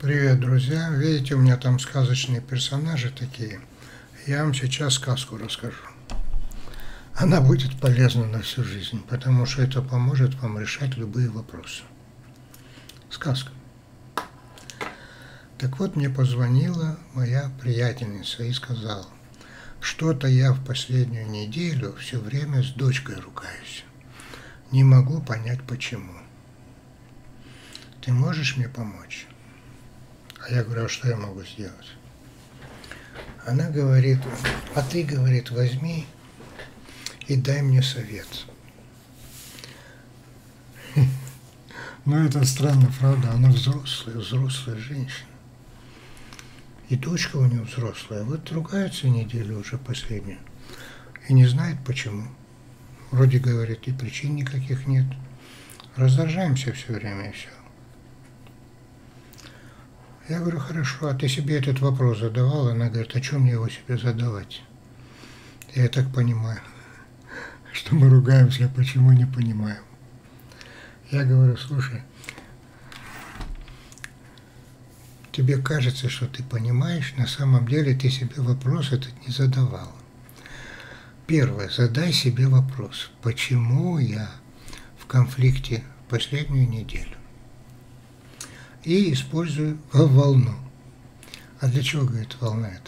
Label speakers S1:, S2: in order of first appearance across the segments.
S1: Привет, друзья! Видите, у меня там сказочные персонажи такие. Я вам сейчас сказку расскажу. Она будет полезна на всю жизнь, потому что это поможет вам решать любые вопросы. Сказка. Так вот, мне позвонила моя приятельница и сказала, что-то я в последнюю неделю все время с дочкой ругаюсь. Не могу понять, почему. Ты можешь мне помочь? А я говорю, а что я могу сделать? Она говорит, а ты, говорит, возьми и дай мне совет. Ну, это странно, правда? Она взрослая женщина. И дочка у нее взрослая. Вот ругается неделю уже последнюю. И не знает почему. Вроде, говорит, и причин никаких нет. Раздражаемся все время и все. Я говорю, хорошо, а ты себе этот вопрос задавал? Она говорит, а что мне его себе задавать? Я так понимаю, что мы ругаемся, а почему не понимаем. Я говорю, слушай, тебе кажется, что ты понимаешь, на самом деле ты себе вопрос этот не задавал. Первое, задай себе вопрос, почему я в конфликте последнюю неделю? И использую волну. А для чего, говорит, волна это?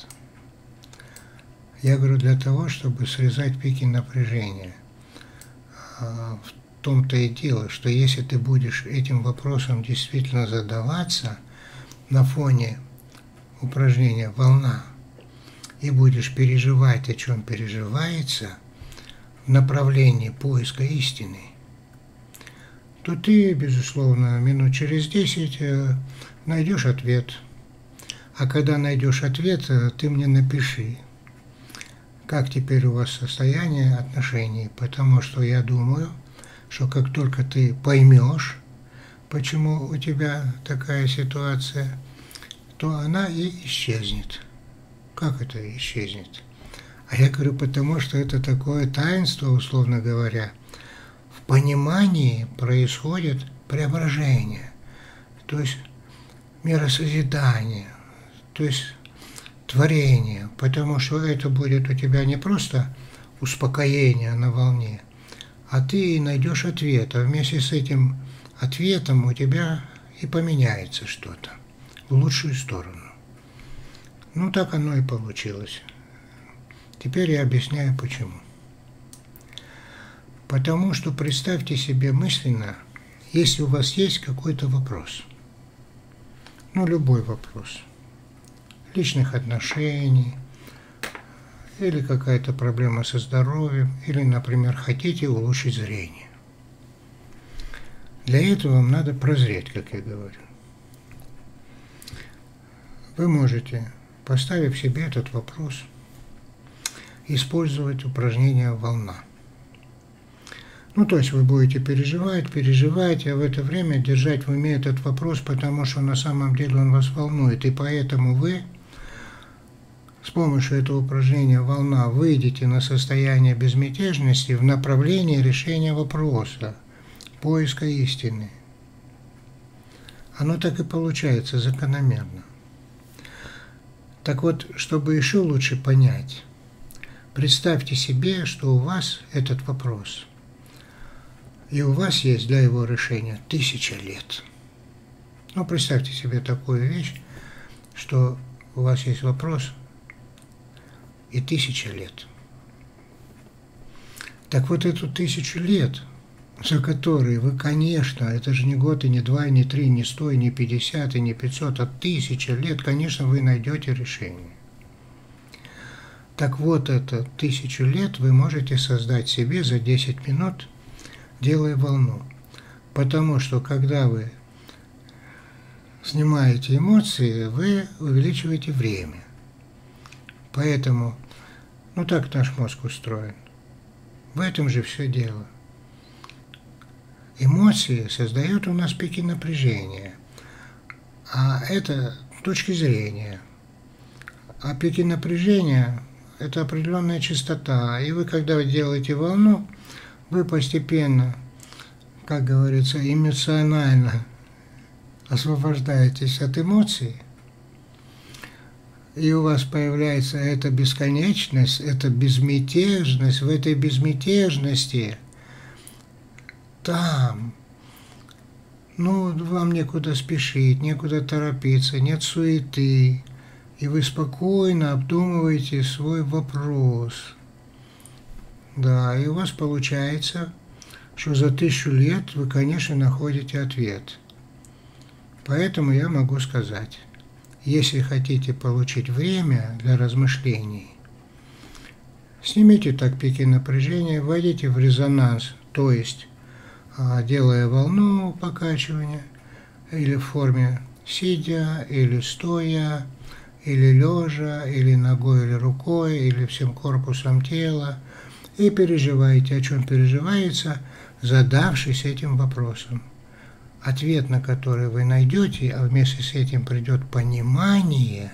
S1: Я говорю, для того, чтобы срезать пики напряжения. В том-то и дело, что если ты будешь этим вопросом действительно задаваться на фоне упражнения «Волна» и будешь переживать, о чем переживается, в направлении поиска истины, то ты, безусловно, минут через 10 найдешь ответ. А когда найдешь ответ, ты мне напиши, как теперь у вас состояние отношений, потому что я думаю, что как только ты поймешь, почему у тебя такая ситуация, то она и исчезнет. Как это исчезнет? А я говорю, потому что это такое таинство, условно говоря. В понимании происходит преображение, то есть миросозидание, то есть творение, потому что это будет у тебя не просто успокоение на волне, а ты найдешь ответ, а вместе с этим ответом у тебя и поменяется что-то в лучшую сторону. Ну, так оно и получилось. Теперь я объясняю, почему. Потому что представьте себе мысленно, если у вас есть какой-то вопрос, ну, любой вопрос, личных отношений, или какая-то проблема со здоровьем, или, например, хотите улучшить зрение. Для этого вам надо прозреть, как я говорю. Вы можете, поставив себе этот вопрос, использовать упражнение «Волна». Ну, то есть вы будете переживать, а в это время держать в уме этот вопрос, потому что на самом деле он вас волнует. И поэтому вы с помощью этого упражнения «Волна» выйдете на состояние безмятежности в направлении решения вопроса, поиска истины. Оно так и получается закономерно. Так вот, чтобы еще лучше понять, представьте себе, что у вас этот вопрос – и у вас есть для его решения 1000 лет. Ну, представьте себе такую вещь, что у вас есть вопрос и 1000 лет. Так вот эту 1000 лет, за которые вы, конечно, это же не год, и не 2, и не 3, и не 100, и не 50, и не 500, а 1000 лет, конечно, вы найдете решение. Так вот, это 1000 лет вы можете создать себе за 10 минут, делая волну. Потому что, когда вы снимаете эмоции, вы увеличиваете время. Поэтому, ну так наш мозг устроен. В этом же все дело. Эмоции создают у нас пики напряжения. А это точки зрения. А пики напряжения – это определенная частота. И вы, когда делаете волну, вы постепенно, как говорится, эмоционально освобождаетесь от эмоций, и у вас появляется эта бесконечность, эта безмятежность. В этой безмятежности там, вам некуда спешить, некуда торопиться, нет суеты, и вы спокойно обдумываете свой вопрос. Да, и у вас получается, что за 1000 лет вы, конечно, находите ответ. Поэтому я могу сказать, если хотите получить время для размышлений, снимите так пики напряжения, войдите в резонанс, то есть делая волну покачивания, или в форме сидя, или стоя, или лежа, или ногой, или рукой, или всем корпусом тела, и переживаете, о чем переживается, задавшись этим вопросом. Ответ, на который вы найдете, а вместе с этим придет понимание,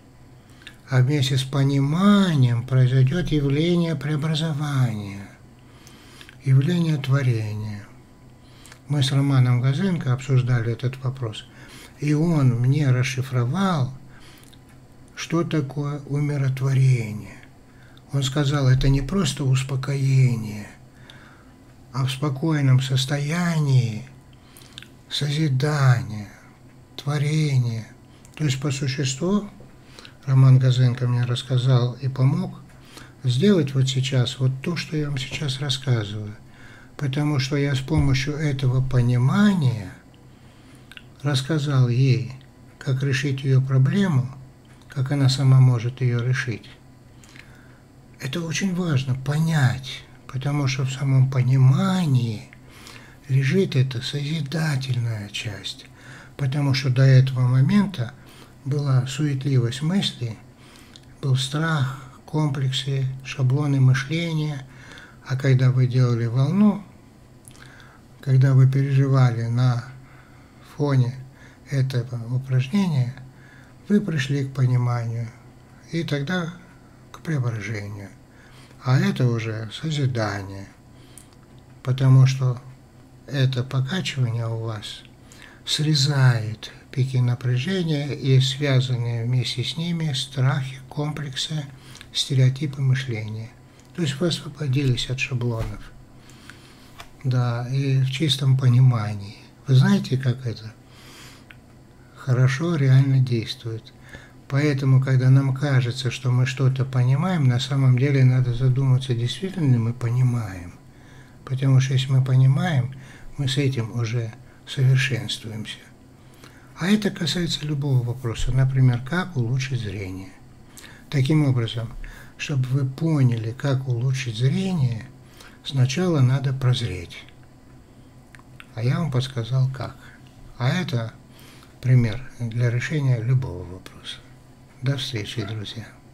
S1: а вместе с пониманием произойдет явление преобразования, явление творения. Мы с Романом Газенко обсуждали этот вопрос, и он мне расшифровал, что такое умиротворение. Он сказал, это не просто успокоение, а в спокойном состоянии созидание, творение. То есть по существу, Роман Газенко мне рассказал и помог сделать вот сейчас вот то, что я вам сейчас рассказываю. Потому что я с помощью этого понимания рассказал ей, как решить ее проблему, как она сама может ее решить. Это очень важно понять, потому что в самом понимании лежит эта созидательная часть, потому что до этого момента была суетливость мысли, был страх, комплексы, шаблоны мышления, а когда вы делали волну, когда вы переживали на фоне этого упражнения, вы пришли к пониманию, и тогда к преображению. А это уже созидание, потому что это покачивание у вас срезает пики напряжения и связанные вместе с ними страхи, комплексы, стереотипы мышления. То есть вы освободились от шаблонов. Да, и в чистом понимании. Вы знаете, как это хорошо реально действует. Поэтому, когда нам кажется, что мы что-то понимаем, на самом деле надо задуматься, действительно ли мы понимаем. Потому что если мы понимаем, мы с этим уже совершенствуемся. А это касается любого вопроса, например, как улучшить зрение. Таким образом, чтобы вы поняли, как улучшить зрение, сначала надо прозреть. А я вам подсказал как. А это пример для решения любого вопроса. До встречи, друзья.